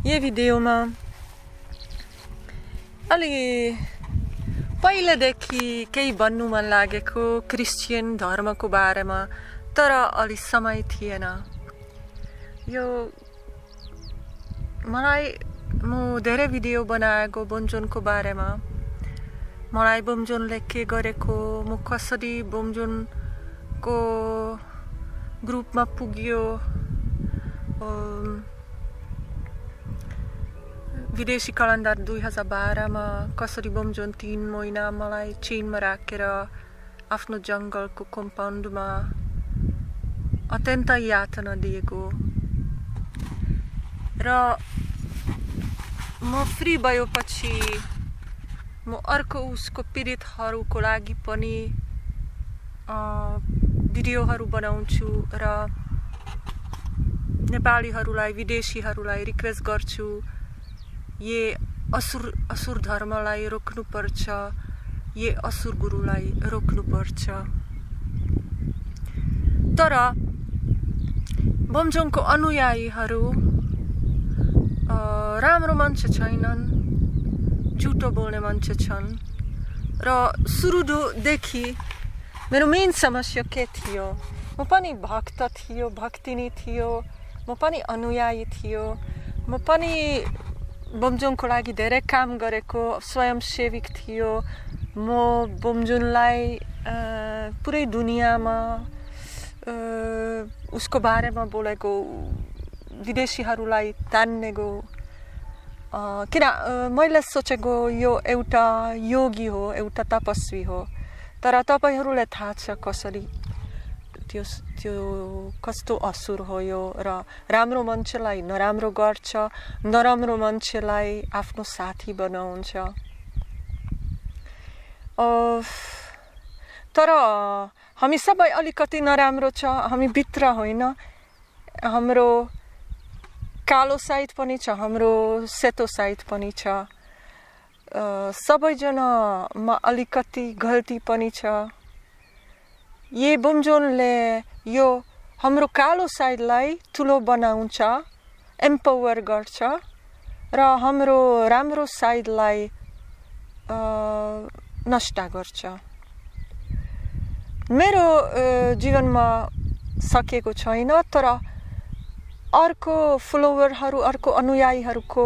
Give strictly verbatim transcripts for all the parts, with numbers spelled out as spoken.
यो भिडियोमा अलि पहिलेदेखि केही भन्नु मन लागेको क्रिस्चियन धर्मको बारेमा, तर अलि समय थिएन। यो मलाई म धेरै भिडियो बनाएको बोमजोनको बारेमा, मलाई बोमजोनले के गरेको, म कसरी बोमजोनको ग्रुपमा पुग्यो, विदेशी कलन्डर दुई हजार बाह्रमा कसरी बोमजोन तीन महिना मलाई चेनमा राखेर आफ्नो जङ्गलको कम्पाउन्डमा अत्यन्त यातना दिएको, र म फ्री भएपछि म अर्को उसको पीडितहरूको लागि पनि भिडियोहरू बनाउँछु र नेपालीहरूलाई, विदेशीहरूलाई रिक्वेस्ट गर्छु, ये असुर असुर धर्मलाई रोक्नुपर्छ, ये असुर गुरुलाई रोक्नुपर्छ। तर बोमजोनको अनुयायीहरू राम्रो मान्छे छैनन्, झुटो बोल्ने मान्छे छन्। र सुरुदेखि मेरो मेन समस्या के थियो, म पनि भक्त थियो, भक्तिनी थियो, म पनि अनुयायी थियो, म पनि बोमजोनको लागि धेरै काम गरेको स्वयंसेवक थियो। म बोमजोनलाई पुरै दुनियाँमा उसको बारेमा बोलेको, विदेशीहरूलाई तान्नेको, किन मैले सोचेको यो एउटा योगी हो, एउटा तपस्वी हो। तर तपाईहरूले थाहा छ कसरी त्यो त्यो कस्तो असुर हो यो, र राम्रो मान्छेलाई नराम्रो गर्छ, नराम्रो मान्छेलाई आफ्नो साथी बनाउँछ। तर हामी सबै अलिकति नराम्रो छ, हामी भित्र होइन, हाम्रो कालो साइड पनि छ, हाम्रो सेतो साइड पनि छ, सबैजनामा अलिकति गल्ती पनि छ। ये बोमजोनले यो हाम्रो कालो साइडलाई ठुलो बनाउँछ, एम्पावर गर्छ, र हाम्रो राम्रो साइडलाई नष्ट गर्छ। मेरो जीवनमा सकेको छैन, तर अर्को फलोवरहरू, अर्को अनुयायीहरूको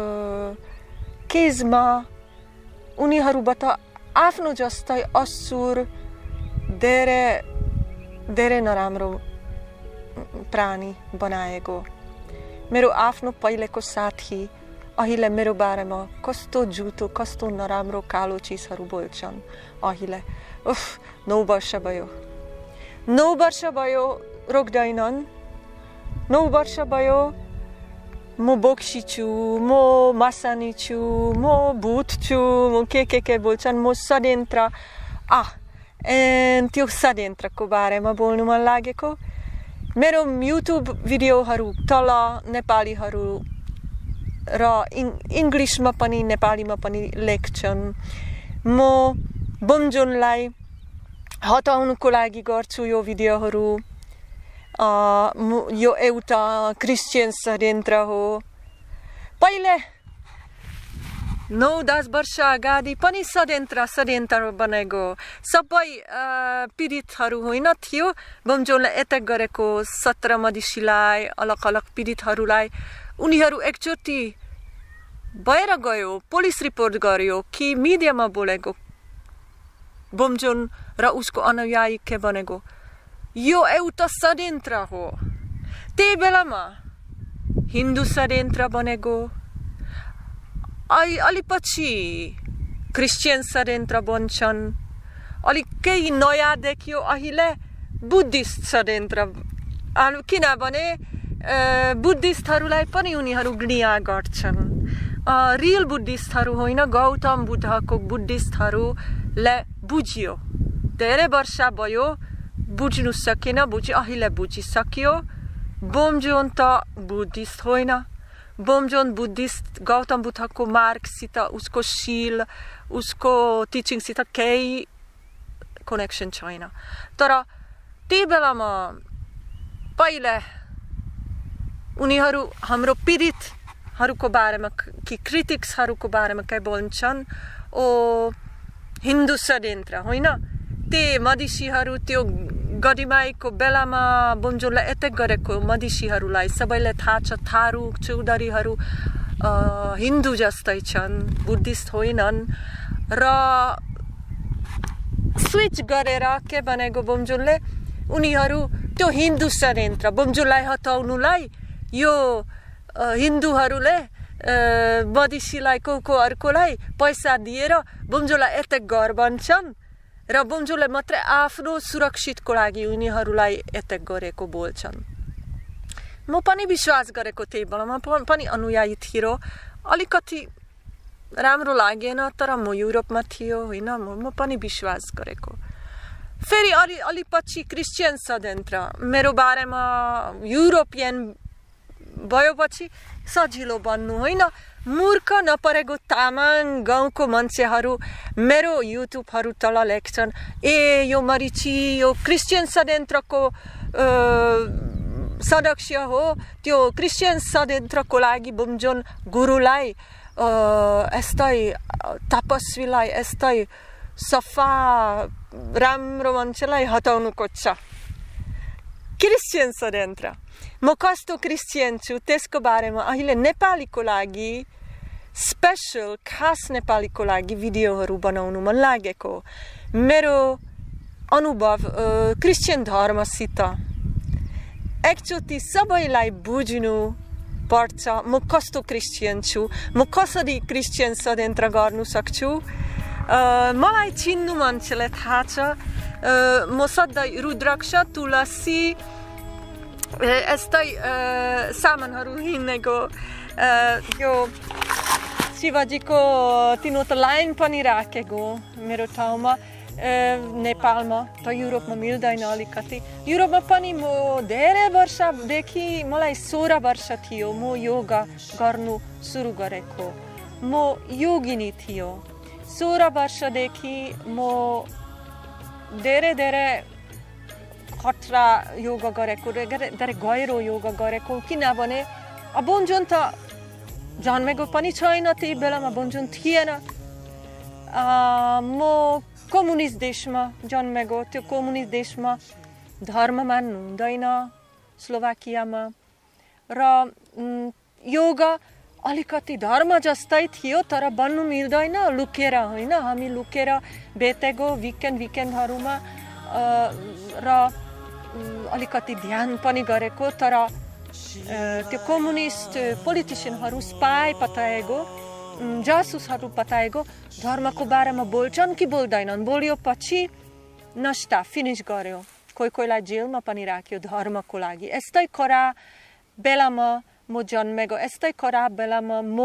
केसमा उनीहरूबाट आफ्नो जस्तै असुर, धेरै धेरै नराम्रो प्राणी बनाएको। मेरो आफ्नो पहिलेको साथी अहिले मेरो बारेमा कस्तो झुटो, कस्तो नराम्रो कालो चिजहरू बोल्छन्। अहिले उफ नौ वर्ष भयो, नौ वर्ष भयो रोक्दैनन्, नौ वर्ष भयो म बोक्सी छु, म मासानी छु, म भूत छु, म के के के बोल्छन्, म षड्यन्त्र। आ एन्ड त्यो षड्यन्त्रको बारेमा बोल्नु मन लागेको। मेरो युट्युब भिडियोहरू तल नेपालीहरू र इङ्ग्लिसमा पनि नेपालीमा पनि लेख्छन्। म बोमजोनलाई हटाउनुको लागि गर्छु यो भिडियोहरू। यो एउटा क्रिस्चियन षड्यन्त्र हो। पहिले नौ दस वर्ष अगाडि पनि षड्यन्त्र षड्यन्त्र बनेको, सबै पीडितहरू होइन थियो। बोमजोनले एट्याक गरेको सत्र मधेसीलाई, अलग अलग पीडितहरूलाई, उनीहरू एकचोटि भएर गयो, पुलिस रिपोर्ट गर्यो कि मिडियामा बोलेको बोमजोन र उसको अनुयायी के बनेको, यो एउटा षड्यन्त्र हो। त्यही बेलामा हिन्दू षड्यन्त्र बनेको, अलि पछि क्रिस्चियन षड्यन्त्र बन्छन्, अलिक केही नयाँ देखियो अहिले बुद्धिस्ट षड्यन्त्र। किनभने बुद्धिस्टहरूलाई पनि उनीहरू घृणा गर्छन्। रियल बुद्धिस्टहरू होइन, गौतम बुद्धको बुद्धिस्टहरूले बुझ्यो, धेरै वर्ष भयो बुझ्नु सकेन, बुझ्यो, अहिले बुझिसक्यो। बोमजोन त बुद्धिस्ट होइन, बोमजोन बुद्धिस्ट गौतम बुद्धको मार्गसित, उसको शील, उसको टिचिङसित केही कनेक्सन छैन। तर त्यही बेलामा पहिले उनीहरू हाम्रो पीडित हरूको बारेमा कि क्रिटिक्सहरूको बारेमा के भन्छन् ओ हिन्दू षड्यन्त्र होइन ते मधेसीहरू त्यो गढीमाईको बेलामा बुमजोललाई एटेक गरेको मधेसीहरूलाई सबैलाई थाहा छ थारू चौधरीहरू हिन्दू जस्तै छन् बुद्धिस्ट होइनन् र स्विच गरेर के भनेको बुमजोलले उनीहरू त्यो हिन्दू षड्यन्त्र बुमजोललाई हटाउनुलाई यो हिन्दूहरूले मधेसीलाई को को अर्कोलाई पैसा दिएर बुमजोललाई एटेक गर भन्छन् र बुमजोलले मात्रै आफ्नो सुरक्षितको लागि उनीहरूलाई एटेक गरेको बोल्छन् म पनि विश्वास गरेको त्यही बेला म पनि अनुयायी थियो अलिकति राम्रो लागेन तर म युरोपमा थियो होइन म पनि विश्वास गरेको फेरि अलि अलि पछि क्रिस्चियन षड्यन्त्र मेरो बारेमा युरोपियन भएपछि सजिलो बन्नु होइन मूर्ख नपरेको तामाङ गाउँको मान्छेहरू मेरो युट्युबहरू तल लेख्छन् ए यो मरिची यो क्रिस्चियन षड्यन्त्रको सदस्य हो त्यो क्रिस्चियन षड्यन्त्रको लागि बुमजोल गुरुलाई यस्तै तपस्वीलाई यस्तै सफा राम्रो मान्छेलाई हटाउनु खोज्छ क्रिस्चियन षड्यन्त्र म कस्तो क्रिस्चियन छु त्यसको बारेमा अहिले नेपालीको लागि स्पेशल खास नेपालीको लागि भिडियोहरू बनाउनु मन लागेको मेरो अनुभव क्रिस्चियन धर्मसित एकचोटि सबैलाई बुझ्नु पर्छ म कस्तो क्रिस्चियन छु म कसरी क्रिस्चियन षड्यन्त्र गर्नु सक्छु मलाई चिन्नु मान्छेलाई थाहा छ म सधैँ रुद्राक्ष तुलसी यस्तै सामानहरू हिँडेको त्यो शिवजीको तिनो त लाइन पनि राखेको मेरो ठाउँमा नेपालमा त युरोपमा मिल्दैन अलिकति युरोपमा पनि म धेरै वर्षदेखि मलाई सोह्र वर्ष थियो म योगा गर्नु सुरु गरेको म योगिनी थियो सोह्र वर्षदेखि म धेरै धेरै खतरा योगा गरेको धेरै गहिरो योगा गरेको किनभने बुमजोल त जन्मेको पनि छैन त्यही बेलामा बुमजोल थिएन म कम्युनिस्ट देशमा जन्मेको त्यो कम्युनिस्ट देशमा धर्म मान्नु हुँदैन स्लोभाकियामा र योगा अलिकति धर्म जस्तै थियो तर बन्नु मिल्दैन लुकेर होइन हामी लुकेर भेटेको विकेन्ड विकेन्डहरूमा र अलिकति ध्यान पनि गरेको तर त्यो कम्युनिस्ट पोलिटिसियनहरू स्पाई पताएको जासुसहरू पताएको धर्मको बारेमा बोल्छन् कि बोल्दैनन् बोल्यो पछि नष्ट फिनिस गर्यो कोही कोहीलाई जेलमा पनि राख्यो धर्मको लागि यस्तै खरा बेलामा म जन्मेको यस्तै खराब बेलामा म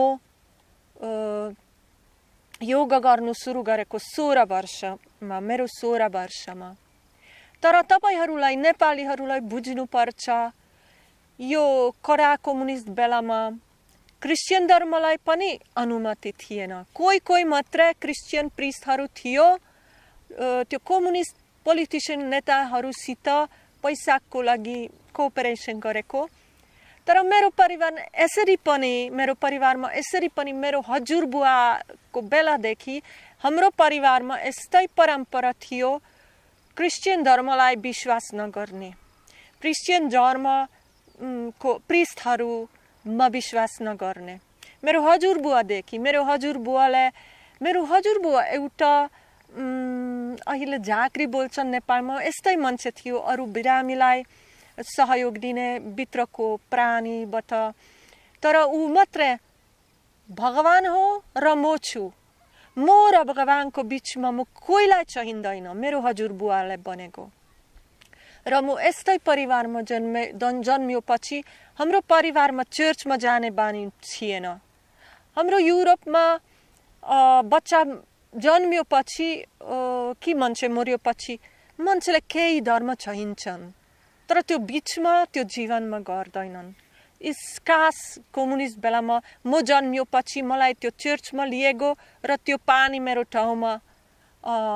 योगा गर्नु सुरु गरेको सोह्र वर्षमा मेरो सोह्र वर्षमा तर तपाईहरूलाई नेपालीहरूलाई बुझ्नु पर्छ यो कडा कम्युनिस्ट बेलामा क्रिस्चियन धर्मलाई पनि अनुमति थिएन कोही कोही मात्र क्रिस्चियन प्रिस्टहरू थियो त्यो कम्युनिस्ट पोलिटिसियन नेताहरूसित पैसाको लागि कोअपरेसन गरेको तर मेरो परिवार यसरी पनि मेरो परिवारमा यसरी पनि मेरो हजुरबुवाको बेलादेखि हाम्रो परिवारमा यस्तै परम्परा थियो क्रिस्चियन धर्मलाई विश्वास नगर्ने क्रिस्चियन धर्मको प्रिस्टहरूमा विश्वास नगर्ने मेरो हजुरबुवादेखि मेरो हजुरबुवाले मेरो हजुरबुवा एउटा अहिले झाँक्री बोल्छन् नेपालमा यस्तै मान्छे थियो अरू बिरामीलाई सहयोग दिने भित्रको प्राणीबाट तर ऊ मात्र भगवान हो र म छु म र भगवानको बिचमा म कोहीलाई चाहिँदैन मेरो हजुरबुवाले बनेको र म यस्तै परिवारमा जन्मे जन्मिएपछि हाम्रो परिवारमा चर्चमा जाने बानी थिएन हाम्रो युरोपमा बच्चा जन्मिएपछि कि मान्छे मर्योपछि मान्छेले केही धर्म चाहिन्छन् तर त्यो बिचमा त्यो जीवनमा गर्दैनन् इसकास कम्युनिस्ट बेलामा म जन्मिएपछि मलाई त्यो चर्चमा लिएको र त्यो पानी मेरो ठाउँमा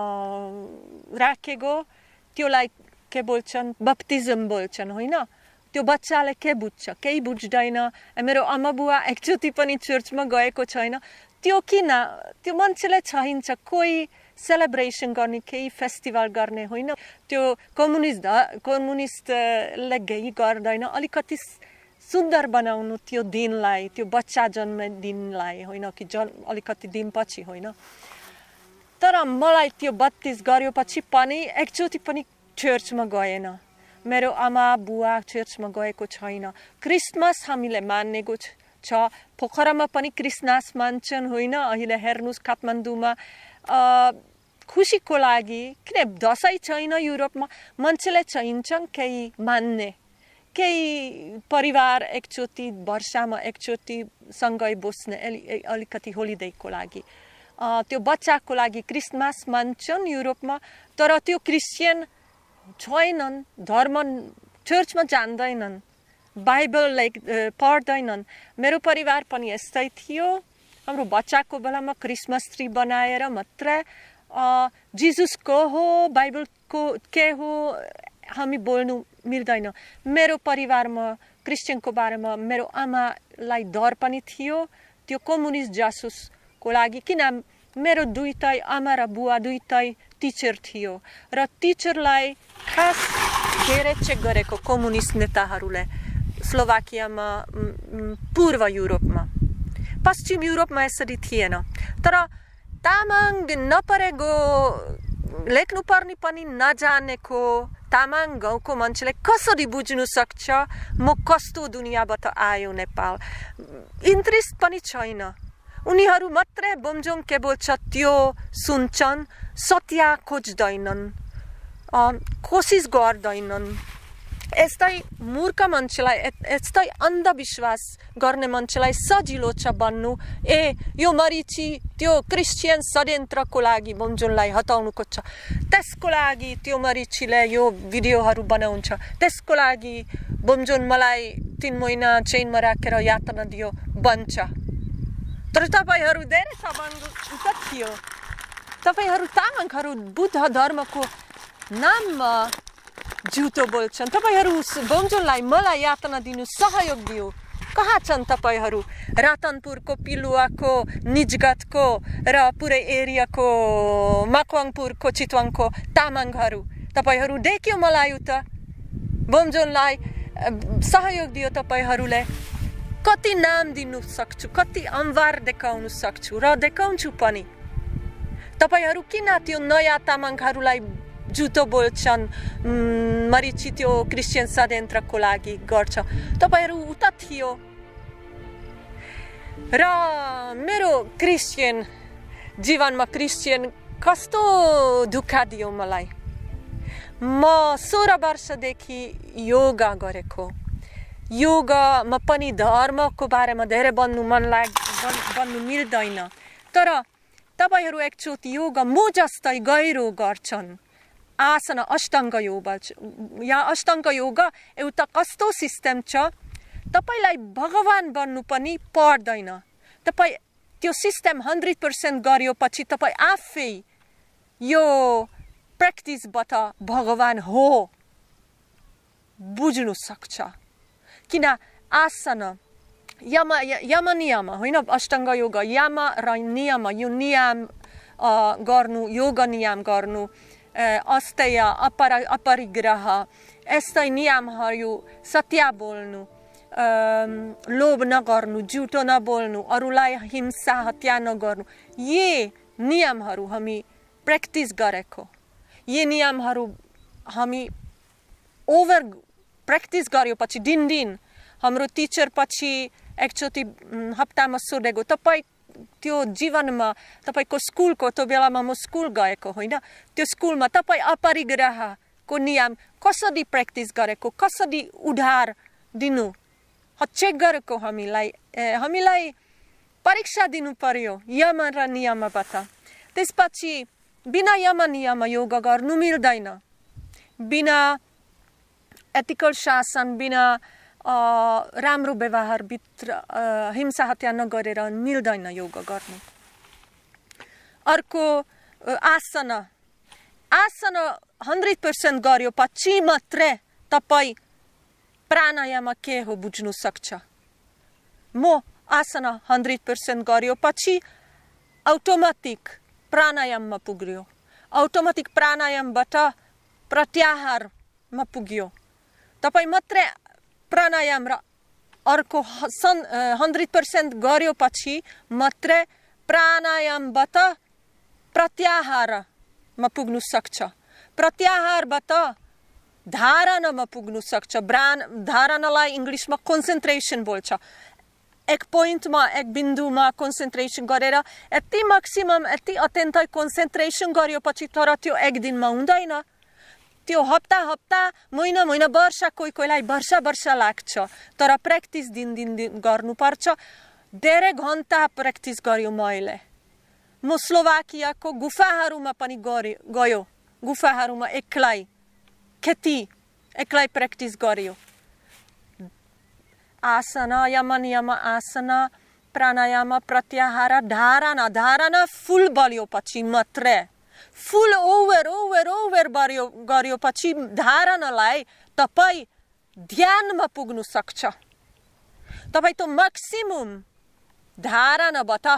राखेको त्यसलाई के बोल्छन् बप्तिजम बोल्छन् होइन त्यो बच्चाले के बुझ्छ केही बुझ्दैन मेरो आमा बुवा एकचोटि पनि चर्चमा गएको छैन त्यो किन त्यो मान्छेले चाहिन्छ कोही सेलिब्रेसन गर्ने केही फेस्टिभल गर्ने होइन त्यो कम्युनिस्ट कम्युनिस्टले केही गर्दैन अलिकति सुन्दर बनाउनु त्यो दिनलाई त्यो बच्चा जन्मदिनलाई होइन कि जन अलिकति दिनपछि होइन तर मलाई त्यो बत्तिस गरेपछि पनि एकचोटि पनि चर्चमा गएन मेरो आमा बुवा चर्चमा गएको छैन क्रिसमस हामीले मानेको छ पोखरामा पनि क्रिसमस मान्छन् होइन अहिले हेर्नुस् काठमाडौँमा खुसीको लागि किन दसैँ छैन युरोपमा मान्छेले चाहिन्छन् केही मान्ने केही परिवार एकचोटि वर्षमा एकचोटि सँगै बस्ने अलिकति होलिडेको लागि त्यो बच्चाको लागि क्रिसमस मान्छन् युरोपमा तर त्यो क्रिस्चियन छैनन् धर्म चर्चमा जान्दैनन् बाइबल पढ्दैनन् मेरो परिवार पनि यस्तै थियो हाम्रो बच्चाको बेलामा क्रिसमस ट्री बनाएर मात्र जिजस को हो बाइबलको के हो हामी बोल्नु मिल्दैन मेरो परिवारमा क्रिस्चियनको बारेमा मेरो आमालाई डर पनि थियो त्यो कम्युनिस्ट जासुसको लागि किन मेरो दुईटै आमा र बुवा दुईटै टिचर थियो र टिचरलाई खास धेरै चेक गरेको कम्युनिस्ट नेताहरूले स्लोभाकियामा पूर्व युरोपमा पश्चिम युरोपमा यसरी थिएन तर तामाङ नपरेको लेख्नु पर्ने पनि नजानेको तामाङ गाउँको मान्छेले कसरी बुझ्नु सक्छ म कस्तो दुनियाँबाट आयो नेपाल इन्ट्रेस्ट पनि छैन उनीहरू मात्रै बमजोङ के बोल्छ त्यो सुन्छन् सत्य खोज्दैनन् कोसिस गर्दैनन् यस्तै मूर्ख मान्छेलाई यस्तै अन्धविश्वास गर्ने मान्छेलाई सजिलो छ भन्नु ए यो मरिची त्यो क्रिस्चियन षड्यन्त्रको लागि बमजोङलाई हटाउनु खोज्छ त्यसको लागि त्यो मरिचीले यो भिडियोहरू बनाउँछ त्यसको लागि बमजोङ मलाई तीन महिना चेनमा राखेर यातना दियो भन्छ तर तपाईहरू धेरै सबंग थियो तपाईहरू तामाङहरू बुद्ध धर्मको नाममा झुटो बोल्छन् तपाईहरू बमजोङलाई मलाई यातना दिनु सहयोग दियो कहाँ छन् तपाईहरू रतनपुरको पिलुवाको निजगतको र पुरै एरियाको मकवाङपुरको चितवङको तामाङहरू तपाईहरू देख्यो मलाई उता बमजोङलाई सहयोग दियो तपाईहरूले कति नाम दिनु सक्छु कति अम्बार देखाउन सक्छु र देखाउँछु पनि तपाईहरू किन त्यो नयाँ तामाङहरूलाई झुटो बोल्छन् मरिची त्यो क्रिस्चियन षड्यन्त्रको लागि गर्छ तपाईहरू उता थियो र मेरो क्रिस्चियन जीवनमा क्रिस्चियन कस्तो दुःख दियो मलाई म सोह्र वर्षदेखि योगा गरेको योगामा पनि धर्मको बारेमा धेरै भन्नु मन लाग भन्नु मिल्दैन तर तपाईहरू एकचोटि योगा म जस्तै गहिरो गर्छन् आसन अष्टाङ्ग योगा या अष्टाङ्ग योगा एउटा कस्तो सिस्टम छ तपाईलाई भगवान बन्नु पनि पर्दैन तपाई त्यो सिस्टम हन्ड्रेड पर्सेन्ट गरियो पछि तपाई आफै यो प्र्याक्टिसबाट भगवान हो बुझ्नु सक्छ किन आसन यम यम नियम होइन अष्टाङ्ग योगा यम र नियम यो नियम गर्नु योग नियम गर्नु अस्तेय अपर अपरिग्रह यस्तै नियमहरू सत्य बोल्नु लोभ नगर्नु झुटो नबोल्नु अरूलाई हिंसा हत्या नगर्नु यी नियमहरू हामी प्र्याक्टिस गरेको यी नियमहरू हामी ओभर प्र्याक्टिस गरेपछि दिन दिन हाम्रो टिचर पछि एकचोटि हप्तामा सोधेको तपाईँ त्यो जीवनमा तपाईको स्कुलको त्यो बेलामा म स्कुल गएको होइन त्यो स्कुलमा तपाईँ अपरिग्रहको नियम कसरी प्र्याक्टिस गरेको कसरी उधार दिनु चेक गरेको हामीलाई हामीलाई परीक्षा दिनु पर्यो यम र नियमबाट त्यसपछि बिना यम नियम योगा गर्नु मिल्दैन बिना एथिकल शासन बिना राम्रो व्यवहार भित्र हिंसा हत्या नगरेर मिल्दैन योगा गर्नु अर्को आसन आसन हन्ड्रेड पर्सेन्ट गर्यो पछि मात्रै तपाई प्राणायाम के हो बुझ्नु सक्छ। म आसना हन्ड्रेड पर्सेन्ट गर्यो पछि अटोमेटिक प्राणायाममा पुग्यो। अटोमेटिक प्राणायामबाट प्रत्याहारमा पुग्यो। तपाईँ मात्रै प्राणायाम र अर्को हन्ड्रेड पर्सेन्ट गर्यो पछि मात्रै प्राणायामबाट प्रत्याहारमा पुग्नु सक्छ। प्रत्याहारबाट धारणामा पुग्नु सक्छ। ब्रान धारणालाई इङ्ग्लिसमा कन्सन्ट्रेसन बोल्छ। एक पोइन्टमा एक बिन्दुमा कन्सन्ट्रेसन गरेर यति म्याक्सिमम यति अत्यन्तै कन्सन्ट्रेसन गर्यो पछि तर त्यो एक दिनमा हुँदैन। त्यो हप्ता हप्ता महिना महिना वर्ष कोही कोहीलाई वर्ष वर्ष लाग्छ। तर प्र्याक्टिस दिन दिन दिन गर्नुपर्छ। धेरै घन्टा प्र्याक्टिस गर्यो मैले। म स्लोभाकियाको गुफाहरूमा पनि गयो। गुफाहरूमा एक्लै खेती एक्लै प्र्याक्टिस गर्यो। आसना यम नियम आसना प्राणायाम प्रत्याहार धारणा धारणा फुल बल्यो पछि मात्रै फुल ओभर ओभर ओभर बढ्यो गर्यो पछि धारणालाई तपाईँ ध्यानमा पुग्नु सक्छ। तपाईँ त म्याक्सिमम धारणाबाट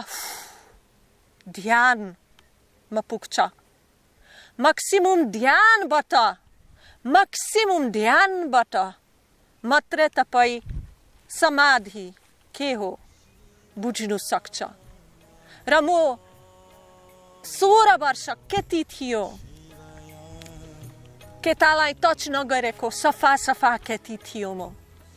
ध्यानमा पुग्छ। म्याक्सिमम ध्यानबाट म्याक्सिमम ध्यानबाट मात्रै तपाईँ समाधि के हो बुझ्नु सक्छ। र म सोह्र वर्ष केटी थियो। केटालाई टच नगरेको सफा सफा केटी थियो म।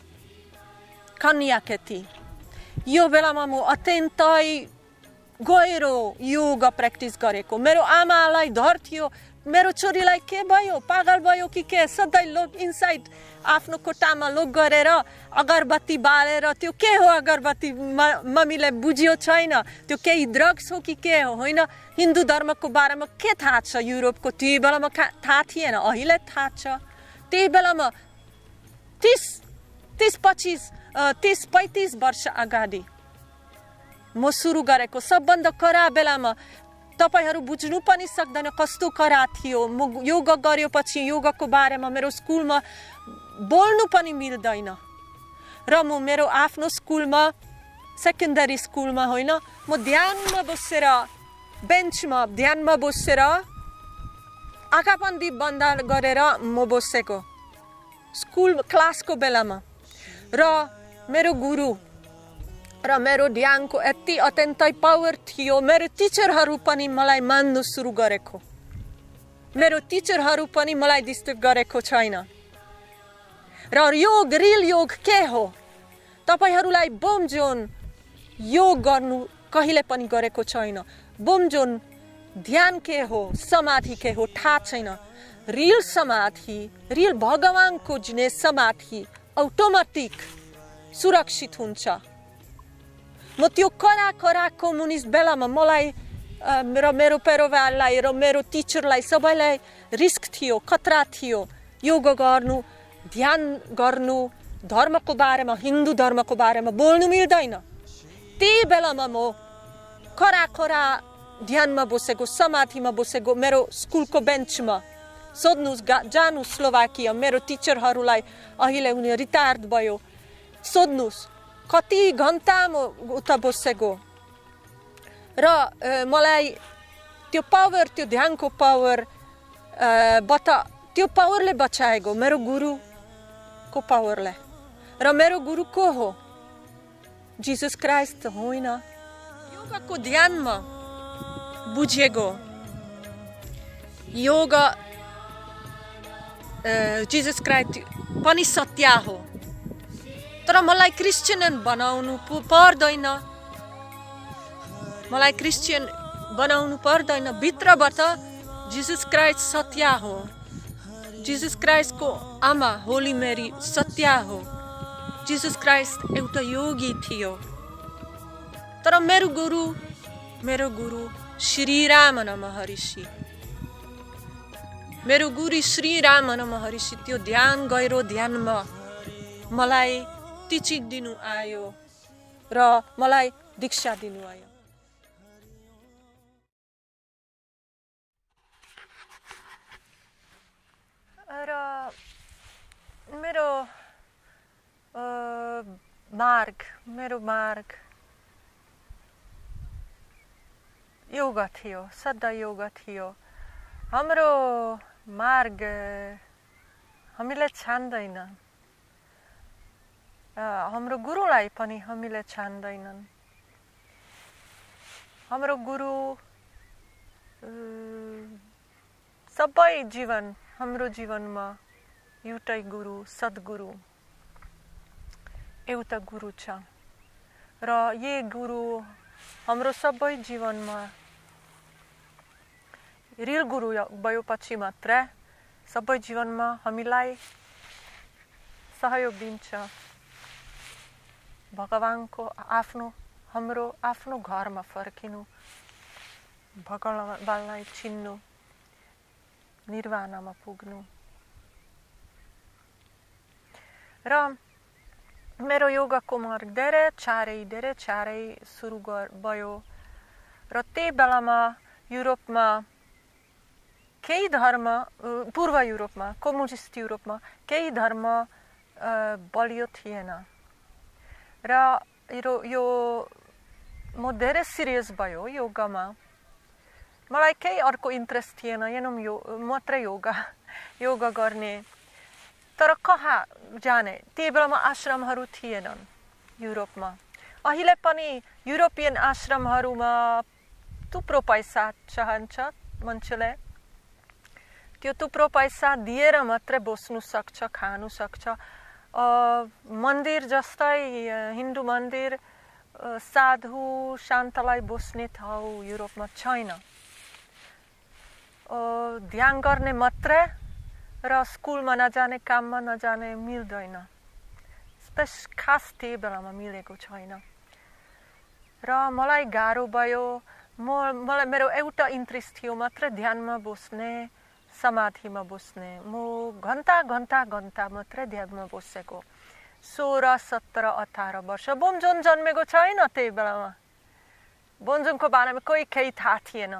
कन्या केटी। यो बेलामा म अत्यन्तै गहिरो योगा प्र्याक्टिस गरेको। मेरो आमालाई डर थियो मेरो छोरीलाई के भयो पागल भयो कि के। सधैँ लोग इनसाइड आफ्नो खुट्टामा लोग गरेर अगरबत्ती बालेर त्यो के हो अगरबत्ती मम्मीले बुझ्यो छैन। त्यो केही ड्रग्स हो कि के हो होइन। हिन्दू धर्मको बारेमा के थाहा छ युरोपको त्यही बेलामा थाहा थिएन। अहिले थाहा छ। त्यही बेलामा तिस तिस पच्चिस तिस पैँतिस वर्ष अगाडि म सुरु गरेको सबभन्दा कडा बेलामा। तपाईहरू बुझ्नु पनि सक्दैन कस्तो कडा थियो। म योगा गर्यो पछि योगाको बारेमा मेरो स्कुलमा बोल्नु पनि मिल्दैन। र म मेरो आफ्नो स्कुलमा सेकेन्डरी स्कुलमा होइन म ध्यानमा बसेर बेन्चमा ध्यानमा बसेर आँखाबन्दी बन्द गरेर म बसेको स्कुल क्लासको बेलामा। र मेरो गुरु र मेरो ध्यानको यति अत्यन्तै पावर थियो। मेरो टिचरहरू पनि मलाई मान्नु सुरु गरेको। मेरो टिचरहरू पनि मलाई डिस्टर्ब गरेको छैन। र योग रियल योग के हो तपाईहरूलाई बोमजोन योग गर्नु कहिले पनि गरेको छैन। बोमजोन ध्यान के हो समाधि के हो थाहा छैन। रियल समाधि रियल भगवानको जिने समाधि अटोमेटिक सुरक्षित हुन्छ। म त्यो कडा कडा कम्युनिस्ट बेलामा मलाई र मेरो परिवारलाई र मेरो टिचरलाई सबैलाई रिस्क थियो खतरा थियो। योगा गर्नु ध्यान गर्नु धर्मको बारेमा हिन्दू धर्मको बारेमा बोल्नु मिल्दैन। त्यही बेलामा म कडा कडा ध्यानमा बसेको समाधिमा बसेको मेरो स्कुलको बेन्चमा। सोध्नुहोस् जानु स्लोभाकिया मेरो टिचरहरूलाई अहिले उनी रिटायर्ड भयो। सोध्नुहोस् कति घन्टा म उता बसेको। र मलाई त्यो पावर त्यो ध्यानको पावर बाट त्यो पावरले बचाएको मेरो गुरुको पावरले। र मेरो गुरु को हो जिसस क्राइस्ट होइन। योगाको ध्यानमा बुझेको योगा जिसस क्राइस्ट पनि सत्य हो। तर मलाई क्रिस्चियन बनाउनु पर्दैन। मलाई क्रिस्चियन बनाउनु पर्दैन। भित्रबाट जिसस क्राइस्ट सत्य हो। जिसस क्राइस्टको आमा होली मेरी सत्य हो। जिसस क्राइस्ट एउटा योगी थियो। तर मेरो गुरु मेरो गुरु श्री रामन महर्षि मेरो गुरु श्री रामन महर्षि त्यो ध्यान गहिरो ध्यानमा मलाई टिचिङ दिनु आयो र मलाई दीक्षा दिनु आयो। र मेरो मार्ग मेरो मार्ग योगा थियो सदा योगा थियो हाम्रो मार्ग हामीले छान्दैन हाम्रो गुरुलाई पनि हामीले छान्दैनन् हाम्रो गुरु सबै जीवन हाम्रो जीवनमा एउटै गुरु सद्गुरु एउटा गुरु छ र यी गुरु हाम्रो सबै जीवनमा रियल गुरु भएपछि मात्र सबै जीवनमा हामीलाई सहयोग दिन्छ भगवानको आफ्नो हाम्रो आफ्नो घरमा फर्किनु भगवानलाई चिन्नु निर्वाणमा पुग्नु र मेरो योगाको मार्ग धेरै चाँडै धेरै चाँडै सुरु भयो र त्यही बेलामा युरोपमा केही धर्म पूर्व युरोपमा कम्युनिस्ट युरोपमा केही धर्म बलियो थिएन र यो म धेरै सिरियस भयो योगामा मलाई केही अर्को इन्ट्रेस्ट थिएन यनम यो मात्र योगा योगा गर्ने तर कहाँ जाने त्यही बेलामा आश्रमहरू थिएनन् युरोपमा अहिले पनि युरोपियन आश्रमहरूमा थुप्रो पैसा चाहन्छ मान्छेले त्यो थुप्रो पैसा दिएर मात्रै बस्नु सक्छ खानु सक्छ मन्दिर जस्तै हिन्दू मन्दिर साधु शान्तलाई बस्ने ठाउँ युरोपमा छैन ध्यान गर्ने मात्रै र स्कुलमा नजाने काममा नजाने मिल्दैन खास त्यही बेलामा मिलेको छैन र मलाई गाह्रो भयो म मलाई मेरो एउटा इन्ट्रेस्ट थियो मात्र ध्यानमा बस्ने समाधिमा बस्ने म घन्टा घन्टा घन्टा मात्रै ध्यानमा बसेको सोह्र सत्र अठार वर्ष बोमजोन जन्मेको छैन त्यही बेलामा बोमजोनको बारेमा कोही केही थाहा थिएन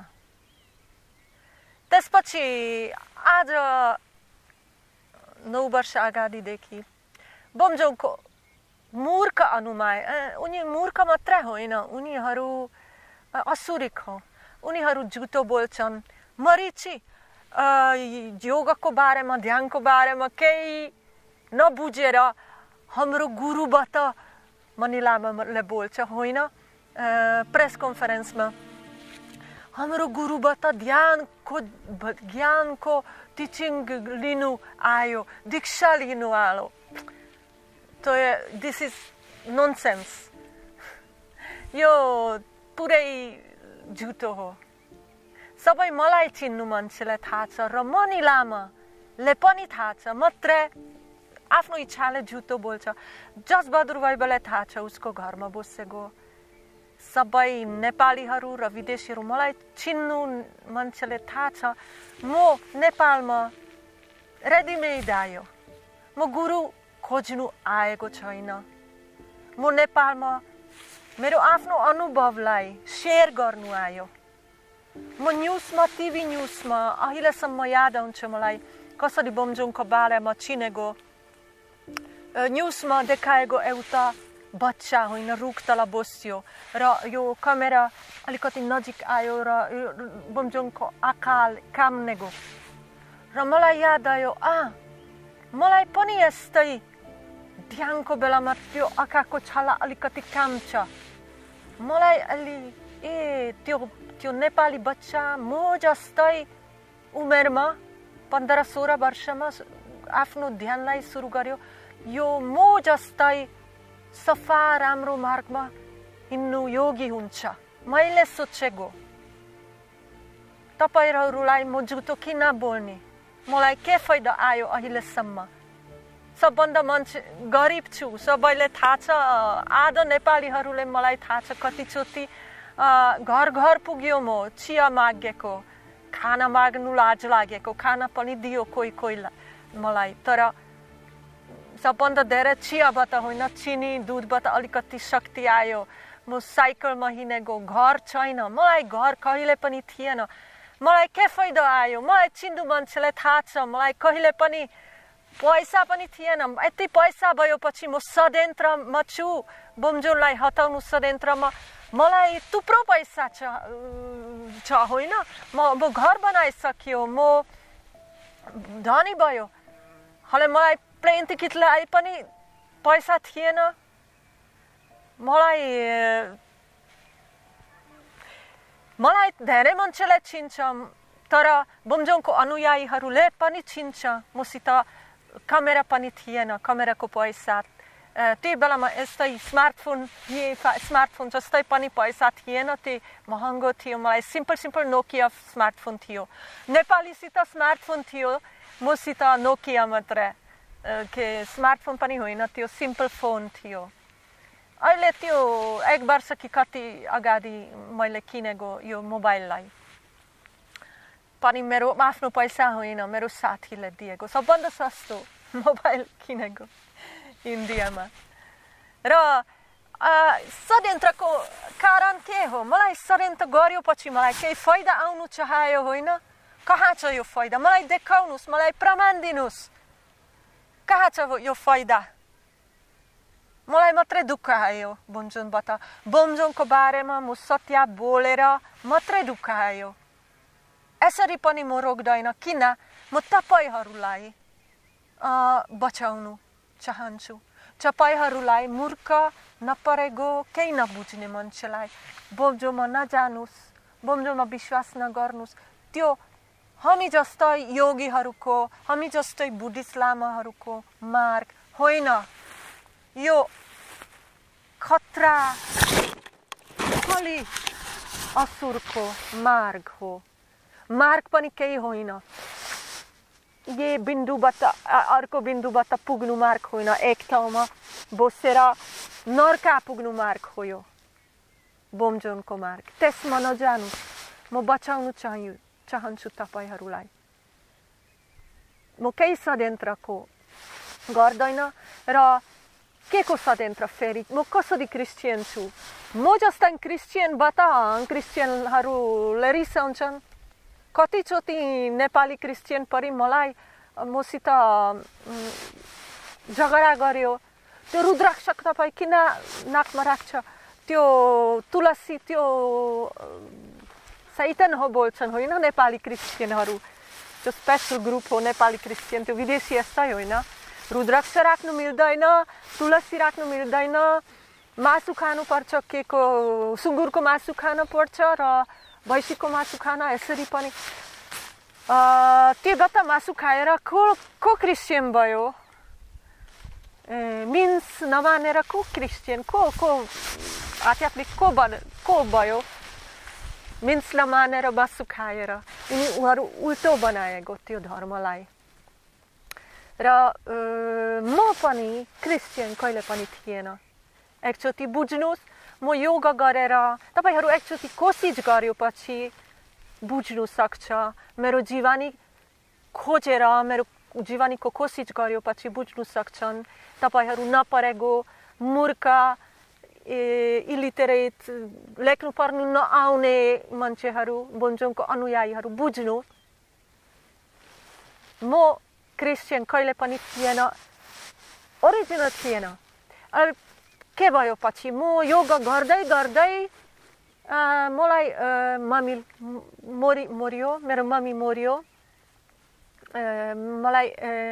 त्यसपछि आज नौ वर्ष अगाडिदेखि बोमजोङको मूर्ख अनुमाय उनी मूर्ख मात्रै होइन उनीहरू असुरिक हो उनीहरू झुटो बोल्छन् मरिची योगको बारेमा ध्यानको बारेमा केही नबुझेर हाम्रो गुरुबाट मनिलामाले बोल्छ होइन प्रेस कन्फरेन्समा हाम्रो गुरुबाट ध्यानको ज्ञानको टिचिङ लिनु आयो दीक्षा लिनु आयो तो दिस इज नोनसेन्स यो पुरै झुटो हो सबै मलाई चिन्नु मान्छेलाई थाहा छ र मनी लामाले पनि थाहा छ मात्रै आफ्नो इच्छाले झुटो बोल्छ जसबहादुर बाइबललाई थाहा छ उसको घरमा बसेको सबै नेपालीहरू र विदेशीहरू मलाई चिन्नु मान्छेले थाहा छ म नेपालमा रेडिमेड आयो म गुरु खोज्नु आएको छैन म नेपालमा मेरो आफ्नो अनुभवलाई सेयर गर्नु आयो म न्युजमा टिभी न्युजमा अहिलेसम्म याद आउँछ मलाई कसरी बोमजोङको बारेमा चिनेको न्युजमा देखाएको एउटा बच्चा होइन रुख तल बस्यो र यो क्यामेरा अलिकति नजिक आयो र बोमजोङको आँखाले काम्नेगो र मलाई याद आयो आ मलाई पनि यस्तै ध्यानको बेलामा त्यो आँखाको छाला अलिकति काम्छ मलाई अलि ए त्यो त्यो नेपाली बच्चा म जस्तै उमेरमा पन्ध्र सोह्र वर्षमा आफ्नो ध्यानलाई सुरु गर्यो यो म जस्तै सफा राम्रो मार्गमा हिँड्नु योगी हुन्छ मैले सोचेको तपाईहरुलाई म झुटो किन बोल्ने मलाई के फाइदा आयो अहिलेसम्म सबभन्दा मान्छे गरिब छु सबैले थाहा छ आधा नेपालीहरूले मलाई थाहा छ कतिचोटि घर घर पुग्यो म चिया मागेको खाना माग्नु लाज लागेको खाना पनि दियो कोही कोही मलाई तर सबभन्दा धेरै चियाबाट होइन चिनी दुधबाट अलिकति शक्ति आयो म साइकलमा हिँडेको घर छैन मलाई घर कहिले पनि थिएन मलाई के फाइदा आयो मलाई चिन्नु मान्छेलाई थाहा छ मलाई कहिले पनि पैसा पनि थिएन। यति पैसा भएपछि म षड्यन्त्रमा छु, बोमजोनलाई हटाउनु षड्यन्त्रमा। मलाई थुप्रो पैसा छ छ होइन, म अब घर बनाइसक्यो, म धनी भयो, हले मलाई प्लेन टिकटलाई पनि पैसा थिएन। मलाई मलाई धेरै मान्छेले चिन्छ, तर बोमजोङको अनुयायीहरूले पनि चिन्छ। मसित क्यामेरा पनि थिएन, क्यामेराको पैसा त्यही बेलामा यस्तै स्मार्टफोन स्मार्टफोन जस्तै पनि पैसा थिएन, त्यही महँगो थियो। मलाई सिम्पल सिम्पल नोकिया स्मार्टफोन थियो। नेपालीसित स्मार्टफोन थियो, मसित नोकिया मात्रै, के स्मार्टफोन पनि होइन, त्यो सिम्पल फोन थियो। अहिले त्यो एक वर्ष कि कति अगाडि मैले किनेको यो मोबाइललाई पनि मेरो आफ्नो पैसा होइन, मेरो साथीले दिएको सबभन्दा सस्तो मोबाइल किनेको इन्डियामा। र षड्यन्त्रको कारण के हो? मलाई षड्यन्त्र गर्योपछि मलाई केही फाइदा आउनु चाह्यो होइन। कहाँ छ यो फाइदा? मलाई देखाउनुहोस्, मलाई प्रमाण दिनुहोस्, कहाँ छ यो फाइदा? मलाई मात्रै दुःख आयो बोमजोङबाट। बोमजोङको बारेमा म सत्य बोलेर मात्रै दुःख आयो। यसरी पनि म रोक्दैन, किन म तपाईहरूलाई बचाउनु चाहन्छु। तपाईँहरूलाई मूर्ख नपरेको केही नबुझ्ने मान्छेलाई बोमजोङमा नजानुस्, बोमजोङमा विश्वास नगर्नुहोस्। त्यो हामी जस्तै योगीहरूको, हामी जस्तै बुद्धिस्ट लामाहरूको मार्ग होइन, यो खतरा खाली असुरको मार्ग हो। मार्ग पनि केही होइन, यो बिन्दुबाट अर्को बिन्दुबाट पुग्नु मार्ग होइन, एक ठाउँमा बसेर नर्क पुग्नु मार्ग हो यो बोमजोङको मार्ग। त्यसमा नजानुस्, म बचाउनु चाहन्छु चाहन्छु तपाईहरूलाई। म केही षड्यन्त्रको गर्दैन। र के को षड्यन्त्र फेरि? म कसरी क्रिस्चियन छु? म जस्ता क्रिस्चियनबाट क्रिस्चियनहरूले रिसाउँछन्। कतिचोटि नेपाली क्रिस्चियन परि मलाई मसित झगडा गर्यो। त्यो रुद्राक्ष तपाईँ किन नाकमा राख्छ? त्यो तुलसी त्यो सैतन हो बोल्छन् होइन नेपाली क्रिस्चियनहरू। त्यो स्पेसल ग्रुप हो नेपाली क्रिस्चियन, त्यो विदेशी यस्तै होइन। रुद्राक्ष राख्नु मिल्दैन, तुलसी राख्नु मिल्दैन, मासु खानुपर्छ, के को सुँगुरको मासु खानु पर्छ र भैँसीको मासु खाना। यसरी पनि त्योबाट मासु खाएर को को क्रिस्चियन भयो? मिन्स नमानेर को क्रिस्चियन, को को आध्यात्मिक को को भयो? मिन्स नमानेर मासु खाएर उनीहरू उल्टो बनाएको त्यो धर्मलाई। र म पनि क्रिस्चियन कहिले पनि थिएन। एकचोटि बुझ्नुहोस्, म योगा गरेर तपाईहरू एकचोटि कोसिस गरेपछि बुझ्नु सक्छ। मेरो जीवनी खोजेर मेरो जीवनीको कोसिस गरेपछि बुझ्नु सक्छन्। तपाईहरू नपरेको मूर्ख इलिटरेट लेख्नु पर्नु नआउने मान्छेहरू, बोमजोङको अनुयायीहरू बुझ्नु। म क्रिस्चियन कहिले पनि थिएन, ओरिजिनल थिएन। के भयो पछि म योगा गर्दै गर्दै मलाई मम्मी मरि मर्यो मेरो मम्मी मर्यो। मलाई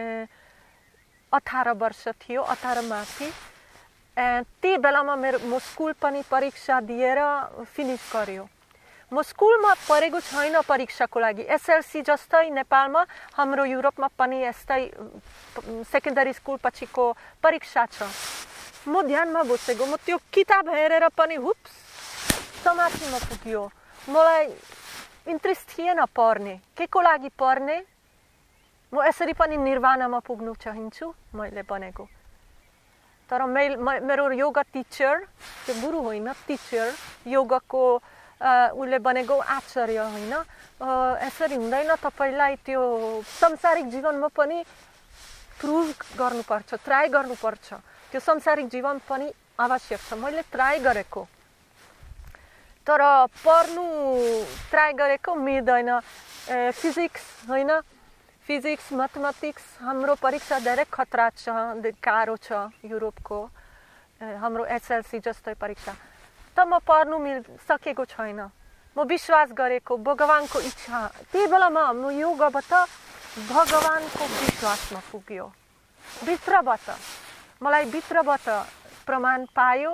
अठार वर्ष थियो, अठार माथि। त्यही बेलामा मेरो म स्कुल पनि परीक्षा दिएर फिनिस गर्यो। म स्कुलमा पढेको छैन परीक्षाको लागि। एसएलसी जस्तै नेपालमा हाम्रो युरोपमा पनि यस्तै सेकेन्डरी स्कुल पछिको परीक्षा छ। म ध्यानमा बसेको, म त्यो किताब हेरेर पनि हुप्स समातिमा पुग्यो। मलाई इन्ट्रेस्ट थिएन पढ्ने, के को लागि पढ्ने? म यसरी पनि निर्वाणमा पुग्नु चाहन्छु मैले भनेको। तर मेरो योगा टिचर, त्यो गुरु होइन टिचर, योगाको उसले भनेको आचार्य होइन, यसरी हुँदैन, तपाईँलाई त्यो संसारिक जीवनमा पनि प्रुभ गर्नुपर्छ, ट्राई गर्नुपर्छ। त्यो संसारिक जीवन पनि आवश्यक छ। मैले ट्राई गरेको, तर पढ्नु ट्राई गरेको मिल्दैन। फिजिक्स होइन, फिजिक्स म्याथमेटिक्स हाम्रो परीक्षा धेरै खतरा छ, गाह्रो छ युरोपको, हाम्रो एसएलसी जस्तै परीक्षा। त म पढ्नु मिल सकेको छैन। म विश्वास गरेको भगवानको इच्छा, त्यही बेलामा हाम्रो योगबाट भगवानको विश्वासमा पुग्यो। भित्रबाट मलाई भित्रबाट प्रमाण पायो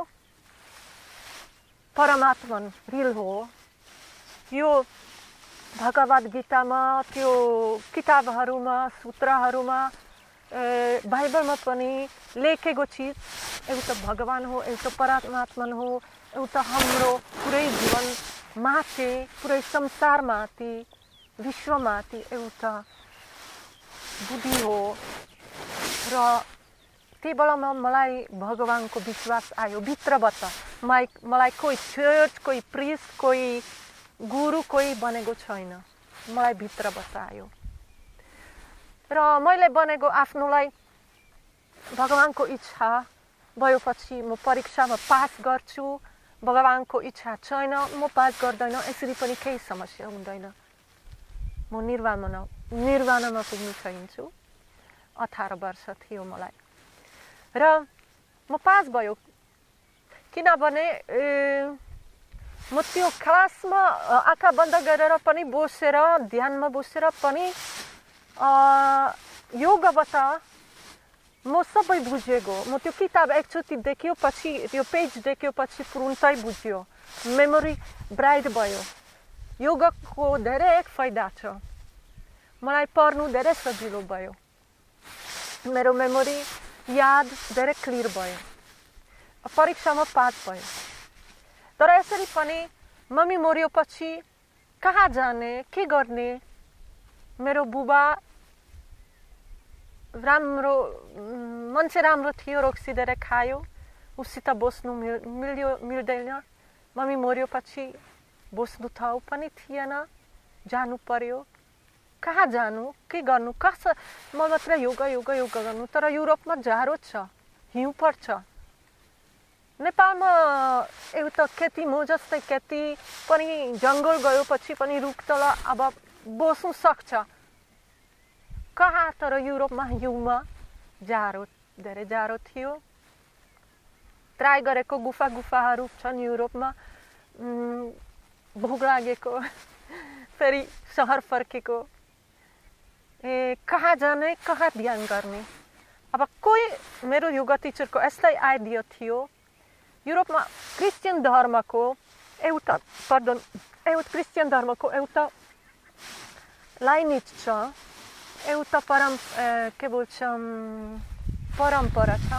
परमात्मा रिल हो। यो भगवत गीतामा, त्यो किताबहरूमा, सूत्रहरूमा, बाइबलमा पनि लेखेको चिज एउटा भगवान हो, एउटा परमात्मा हो, एउटा हाम्रो पुरै जीवन माथि, पुरै संसारमाथि, विश्वमाथि एउटा बुद्धि हो। र त्यही बेलामा मलाई भगवानको विश्वास आयो भित्रबाट। मलाई मलाई कोही चर्च, कोही प्रिस्ट, कोही गुरु कोही बनेको छैन, मलाई भित्रबाट आयो। र मैले बनेको आफ्नोलाई भगवानको इच्छा भएपछि म परीक्षामा पास गर्छु, भगवानको इच्छा छैन म पास गर्दैन, यसरी पनि केही समस्या हुँदैन। म निर्वाणमा निर्वाणमा पुग्न चाहन्छु। अठार वर्ष थियो मलाई र म पास भयो। किनभने म त्यो क्लासमा आँखा बन्द गरेर पनि बसेर, ध्यानमा बसेर पनि योगबाट म सबै बुझेको। म त्यो किताब एकचोटि देख्यो पछि, त्यो पेज देख्यो पछि तुरुन्तै बुझ्यो, मेमोरी ब्राइट भयो। योगको धेरै एक फाइदा छ। मलाई पढ्नु धेरै सजिलो भयो, मेरो मेमोरी याद धेरै क्लियर भयो, परीक्षामा पास भयो। तर यसरी पनि मम्मी मर्योपछि कहाँ जाने, के गर्ने? मेरो बुबा राम्रो मान्छे राम्रो थियो, रक्सी धेरै खायो, उसित बस्नु मिल्यो मिल्दैन। मम्मी मर्योपछि बस्नु ठाउँ पनि थिएन, जानु पर्यो। कहाँ जानु, के गर्नु? कस म मात्र योगा योगा योगा गर्नु। तर युरोपमा जाडो छ, हिउँ पर्छ। नेपालमा एउटा खेती, म जस्तै खेती पनि जङ्गल गएपछि पनि रुख तल अब बस्नु सक्छ। कहाँ? तर युरोपमा हिउँमा जाडो, धेरै जाडो थियो। ट्राई गरेको गुफा गुफाहरू छन् युरोपमा, भोक लागेको फेरि सहर फर्केको। ए कहाँ जाने, कहाँ ध्यान गर्ने? अब कोही मेरो योगा टिचरको यस्तै आइडिया थियो। युरोपमा क्रिस्चियन धर्मको एउटा पर्दन एउटा क्रिस्चियन धर्मको एउटा लाइनेज छ, एउटा परम के भन्छौँ परम्परा छ,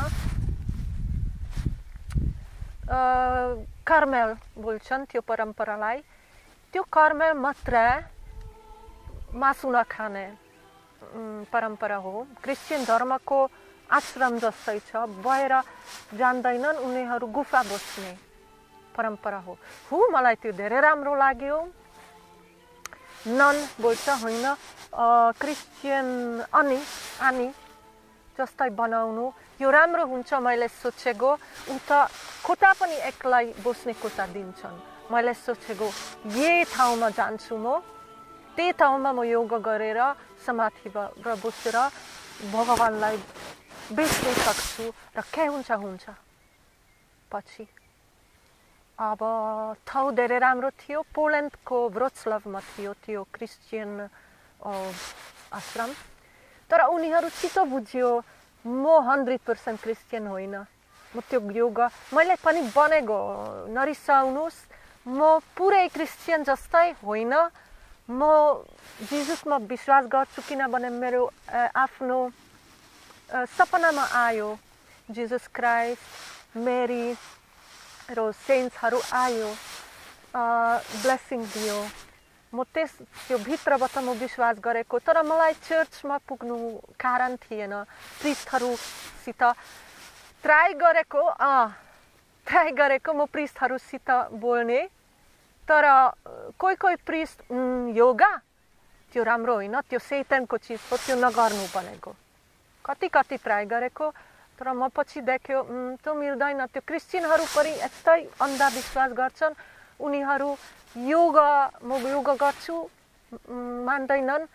कार्मेल भन्छन् त्यो परम्परालाई। त्यो कार्मेल मात्र मासु नखाने परम्परा हो। क्रिस्चियन धर्मको आश्रम जस्तै छ, बाहिर जान्दैनन् उनीहरू, गुफा बस्ने परम्परा हो। हो मलाई त्यो धेरै राम्रो लाग्यो। नन बोल्छ होइन, क्रिस्चियन अनि अनि जस्तै बनाउनु यो राम्रो हुन्छ मैले सोचेको। उता कोठा पनि एक्लै बस्ने कोठा दिन्छन्। मैले सोचेको यही ठाउँमा जान्छु म, त्यही ठाउँमा म योगा गरेर समाधि बसेर भगवानलाई बेच्न सक्छु र के हुन्छ हुन्छ। पछि अब ठाउँ धेरै राम्रो थियो। पोल्यान्डको व्रोत्स्लावमा थियो त्यो क्रिस्चियन आश्रम। तर उनीहरू छिटो बुझ्यो म हन्ड्रेड पर्सेन्ट क्रिस्चियन होइन, म त्यो योगा मैले पनि बनेको, नरिसाउनुहोस्, म पुरै क्रिस्चियन जस्तै होइन। म जिजसमा विश्वास गर्छु किनभने मेरो आफ्नो सपनामा आयो जिजस क्राइस्ट, मेरी र सेन्ट्सहरू आयो, ब्लेसिङ दियो। म त्यस त्यो भित्रबाट म विश्वास गरेको। तर मलाई चर्चमा पुग्नु कारण थिएन। प्रिस्टहरूसित ट्राई गरेको अँ ट्राई गरेको म प्रिस्टहरूसित बोल्ने। तर कोही कोही प्रिस्ट योगा त्यो राम्रो होइन, त्यो शैतानको चिज हो, त्यो नगर्नु भनेको। कति कति ट्राई गरेको, तर म पछि देख्यो त्यो मिल्दैन। त्यो क्रिस्चियनहरू पनि यस्तै अन्धविश्वास गर्छन्। उनीहरू योगा म योगा गर्छु मान्दैनन्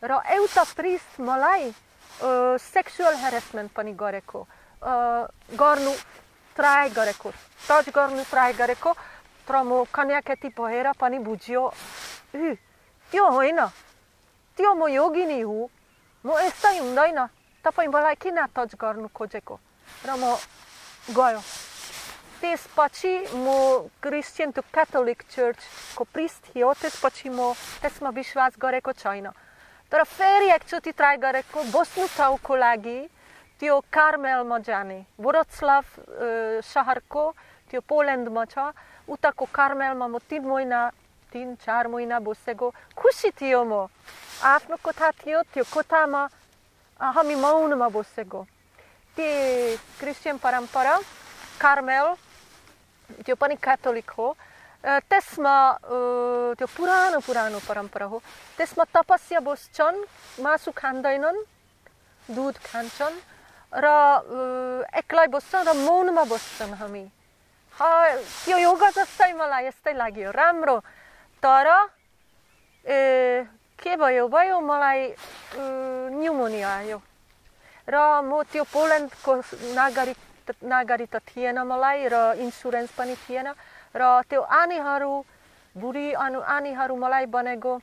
र एउटा प्रिस्ट मलाई सेक्सुअल हेरेसमेन्ट पनि गरेको गर्नु ट्राई गरेको टच गर्नु ट्राई गरेको तर म कन्याकेटी भएर पनि बुझ्यो त्यो होइन त्यो म योगिनी हुँ म यस्तै हुँदैन तपाईँ मलाई किन टच गर्नु खोजेको र म गयो त्यसपछि म क्रिस्चियन टु क्याथोलिक चर्चको प्रिस्ट थियो त्यसपछि म त्यसमा विश्वास गरेको छैन तर फेरि एकचोटि ट्राई गरेको बस्नु ठाउँको लागि त्यो कार्मेलमा जाने वरोस्लाव सहरको त्यो पोल्यान्डमा छ उताको कार्मेलमा म तीन महिना तीन चार महिना बसेको खुसी थियो म आफ्नो कोठा थियो त्यो कोठामा हामी मौनमा बसेको त्यो क्रिस्चियन परम्परा कार्मेल त्यो पनि क्याथोलिक हो त्यसमा त्यो पुरानो पुरानो परम्परा हो त्यसमा तपस्या बस्छन् मासु खाँदैनन् दुध खान्छन् र एक्लै बस्छन् र मौनमा बस्छन् हामी त्यो योगा जस्तै मलाई यस्तै लाग्यो राम्रो तर ए के भयो भयो मलाई न्युमोनिया आयो र म त्यो पोल्यान्डको नागरिक नागरिक त थिएन मलाई र इन्सुरेन्स पनि थिएन र त्यो आनीहरू बुढी अनु आनीहरू मलाई भनेको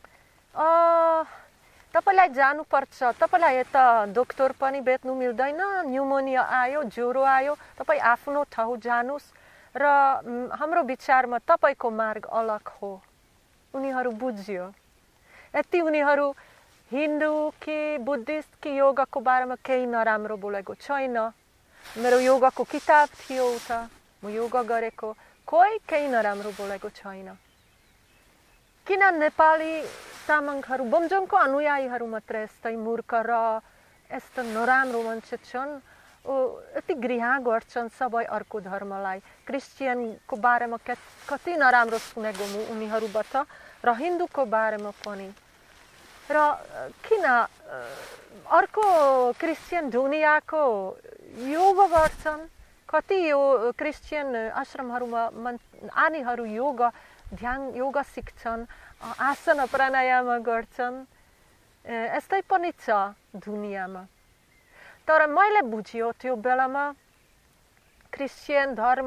तपाईँलाई जानुपर्छ तपाईँलाई यता डक्टर पनि भेट्नु मिल्दैन न्युमोनिया आयो ज्वरो आयो तपाईँ आफ्नो ठाउँ जानुस् र हाम्रो विचारमा तपाईँको मार्ग अलग हो उनीहरू बुझ्यो यति उनीहरू हिन्दू कि बुद्धिस्ट कि योगाको बारेमा केही नराम्रो बोलेको छैन मेरो योगाको किताब थियो उता म योगा गरेको कोही केही नराम्रो बोलेको छैन किन नेपाली तामाङहरू बमजोङको अनुयायीहरू मात्र यस्तै मूर्ख र यस्तो नराम्रो मान्छे छन् यति घृणा गर्छन् सबै अर्को धर्मलाई क्रिस्चियनको बारेमा कति नराम्रो सुनेको म उनीहरूबाट र हिन्दूको बारेमा पनि र किन अर्को क्रिस्चियन दुनियाको योगा गर्छन् कति यो क्रिस्चियन आश्रमहरूमा आनीहरू योगा ध्यान योगा सिक्छन् आसन प्राणायाम गर्छन् यस्तै पनि छ दुनियाँमा तर मैले बुझ्यो त्यो बेलामा क्रिस्चियन धर्म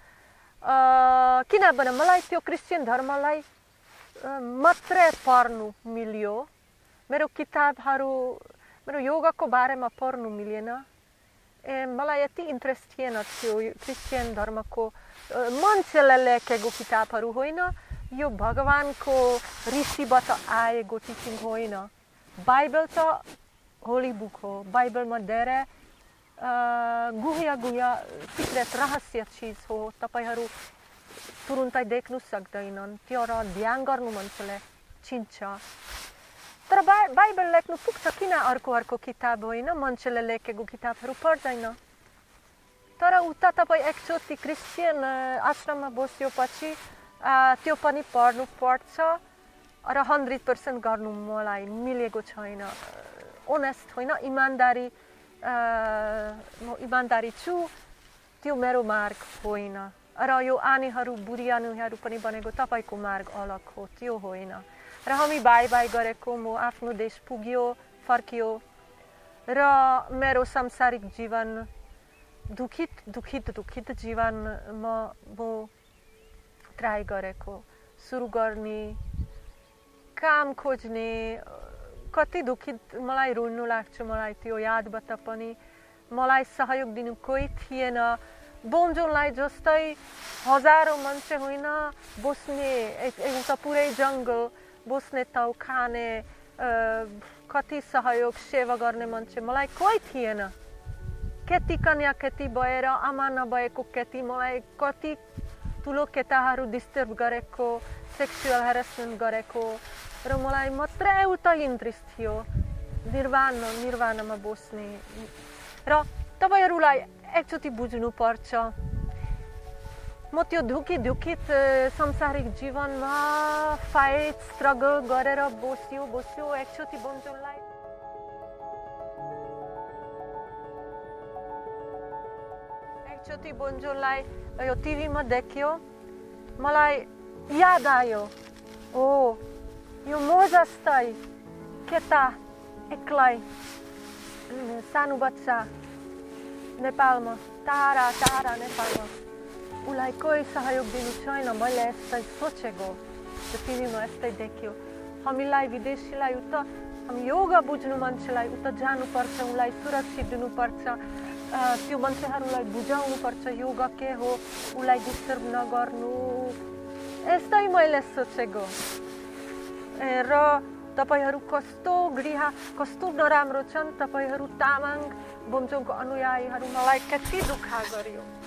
किनभने मलाई त्यो क्रिस्चियन धर्मलाई मात्रै पढ्नु मिल्यो मेरो किताबहरू मेरो योगाको बारेमा पढ्नु मिलेन ए मलाई यति इन्ट्रेस्ट थिएन थियो क्रिस्चियन धर्मको मान्छेले लेखेको किताबहरू होइन यो भगवानको ऋषिबाट आएको टिचिङ होइन बाइबल त होली बुक हो बाइबलमा धेरै गुह्य गुह्य सिक्रेट रहस्य चिज हो तपाईँहरू तुरुन्तै देख्नु सक्दैनन् त्यो र ध्यान गर्नु मान्छेले चिन्छ तर बाइबल लेख्नु पुग्छ किन अर्को अर्को किताब होइन मान्छेले लेखेको किताबहरू पढ्दैन तर उता तपाईँ एकचोटि क्रिस्चियन आश्रममा बस्योपछि त्यो पनि पढ्नु पर्छ र हन्ड्रेड पर्सेन्ट गर्नु मलाई मिलेको छैन ओनेस्ट होइन इमान्दारी म इमान्दारी छु त्यो मेरो मार्ग होइन र यो आनीहरू बुढी आनीहरू पनि भनेको तपाईँको मार्ग अलग हो त्यो होइन र हामी बाई बाई गरेको म आफ्नो देश पुग्यो फर्कियो र मेरो सांसारिक जीवन दुखित दुखित दुखित जीवनमा म ट्राई गरेको सुरु गर्ने काम खोज्ने कति दुखित मलाई रुनु लाग्छ मलाई त्यो यादबाट पनि मलाई सहयोग दिनु कोही थिएन बोमजोङलाई जस्तै हजारौँ मान्छे होइन बस्ने एउटा पुरै जङ्गल बस्ने ठाउँ खाने कति सहयोग सेवा गर्ने मान्छे मलाई कोही थिएन केटी कन्या केटी भएर आमा नभएको केटी मलाई कति ठुलो केटाहरू डिस्टर्ब गरेको सेक्सुअल हेरेसमेन्ट गरेको र मलाई मात्र एउटा इन्ट्रेस्ट थियो निर्वाण निर्वाणमा बस्ने र तपाईँहरूलाई एकचोटि बुझ्नुपर्छ म त्यो दुखी दुखित सांसारिक जीवनमा फाइट स्ट्रगल गरेर बस्यो बस्यो एकचोटि बमजोङलाई एकचोटि बमजोङलाई यो टिभीमा देख्यो मलाई याद आयो ओ यो म जस्तै केटा एक्लै सानो बच्चा नेपालमा टाढा टाढा नेपालमा उसलाई कोही सहयोग दिनु छैन मैले यस्तै सोचेको त्यो फिल्ममा यस्तै देख्यो हामीलाई विदेशीलाई उता हामी योगा बुझ्नु मान्छेलाई उता जानुपर्छ उसलाई सुरक्षित दिनुपर्छ त्यो मान्छेहरूलाई बुझाउनुपर्छ योगा के हो उसलाई डिस्टर्ब नगर्नु यस्तै मैले सोचेको र तपाईहरू कस्तो गृह कस्तो नराम्रो छन् तपाईहरू तामाङ बोमचोङको अनुयायीहरू मलाई कति दुःख गर्यो